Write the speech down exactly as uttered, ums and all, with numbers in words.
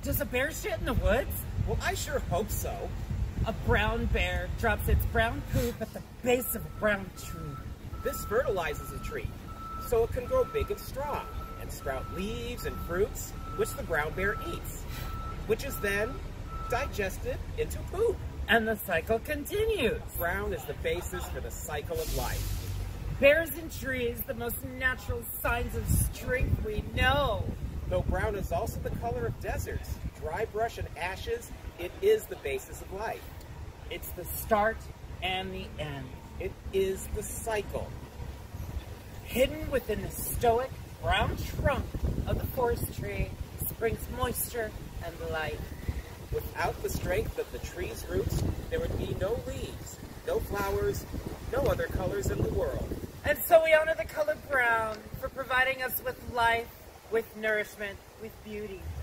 Does a bear shit in the woods? Well, I sure hope so. A brown bear drops its brown poop at the base of a brown tree. This fertilizes a tree, so it can grow big and strong, and sprout leaves and fruits, which the brown bear eats, which is then digested into poop. And the cycle continues. Brown is the basis for the cycle of life. Bears and trees, the most natural signs of strength we know. Though brown is also the color of deserts, dry brush and ashes, it is the basis of life. It's the start and the end. It is the cycle. Hidden within the stoic brown trunk of the forest tree springs moisture and life. Without the strength of the tree's roots, there would be no leaves, no flowers, no other colors in the world. And so we honor the color brown for providing us with life, with nourishment, with beauty.